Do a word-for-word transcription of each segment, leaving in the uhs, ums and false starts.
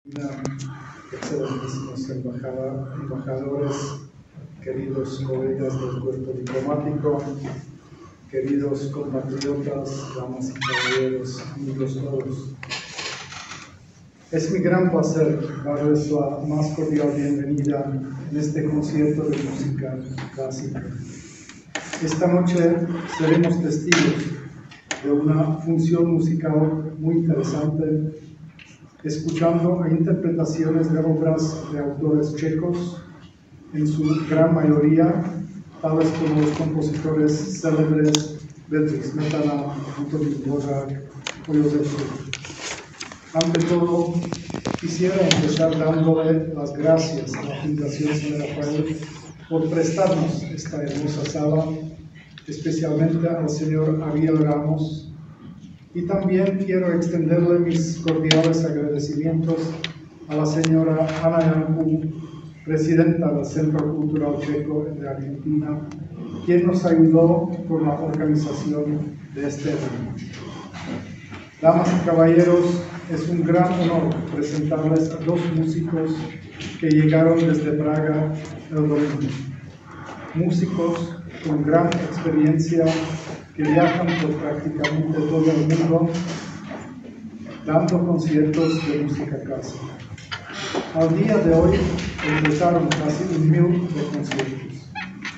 Excelentísimos embajada, embajadores, queridos colegas del cuerpo diplomático, queridos compatriotas, damas y caballeros, amigos todos. Es mi gran placer darles la más cordial bienvenida en este concierto de música clásica. Esta noche seremos testigos de una función musical muy interesante, escuchando a interpretaciones de obras de autores checos, en su gran mayoría, tales como los compositores célebres Bedřich Smetana, Antonín Dvořák o Josef Suk. Ante todo, quisiera empezar dándole las gracias a la Fundación San Rafael por prestarnos esta hermosa sala, especialmente al señor Ariel Ramos, y también quiero extenderle mis cordiales agradecimientos a la señora Ana Janku, presidenta del Centro Cultural Checo de Argentina, quien nos ayudó con la organización de este evento. Damas y caballeros, es un gran honor presentarles a dos músicos que llegaron desde Praga el domingo. Músicos con gran experiencia que viajan por prácticamente todo el mundo dando conciertos de música clásica. Al día de hoy empezaron casi un mil de conciertos.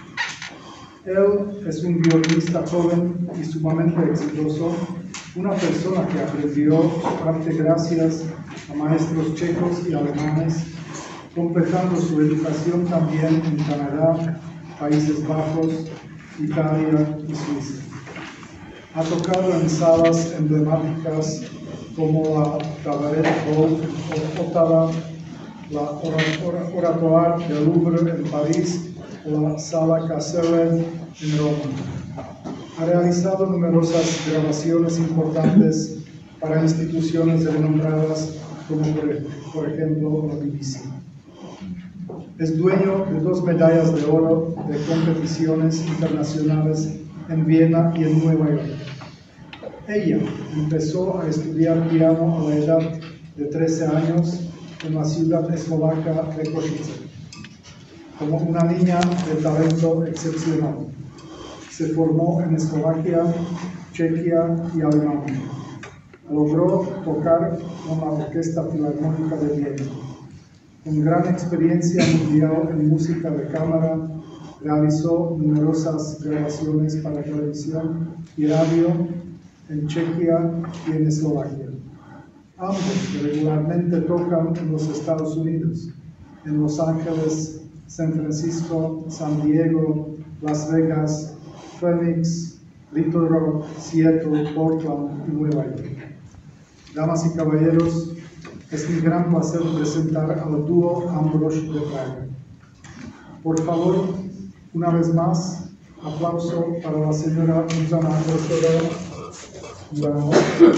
Él es un violinista joven y sumamente exitoso, una persona que aprendió su arte gracias a maestros checos y alemanes, completando su educación también en Canadá, Países Bajos, Italia y Suiza. Ha tocado en salas emblemáticas como la Cabaret Hall en Ottawa, la Oratoire del Louvre en París o la Sala Caselle en Roma. Ha realizado numerosas grabaciones importantes para instituciones renombradas como por, por ejemplo la B B C. Es dueño de dos medallas de oro de competiciones internacionales en Viena y en Nueva York. Ella empezó a estudiar piano a la edad de trece años en la ciudad eslovaca de Košice. Como una niña de talento excepcional, se formó en Eslovaquia, Chequia y Alemania. Logró tocar con la Orquesta Filarmónica de Viena. Con gran experiencia mundial en música de cámara, realizó numerosas grabaciones para televisión y radio en Chequia y en Eslovaquia. Ambos regularmente tocan en los Estados Unidos, en Los Ángeles, San Francisco, San Diego, Las Vegas, Phoenix, Little Rock, Seattle, Portland y Nueva York. Damas y caballeros, es mi gran placer presentar al dúo Ambrosch de Praga. Por favor, una vez más, aplauso para la señora Zuzana Ambroschová. Bueno.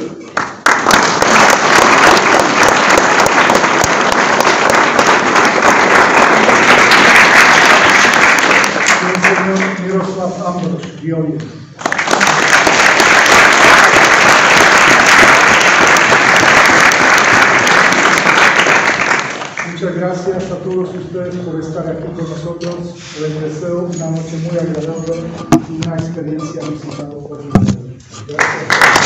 Y el señor Miroslav Ambrosch, violín. Muchas gracias a todos ustedes por estar aquí con nosotros. Les deseo una noche muy agradable y una experiencia musical por ustedes. Gracias.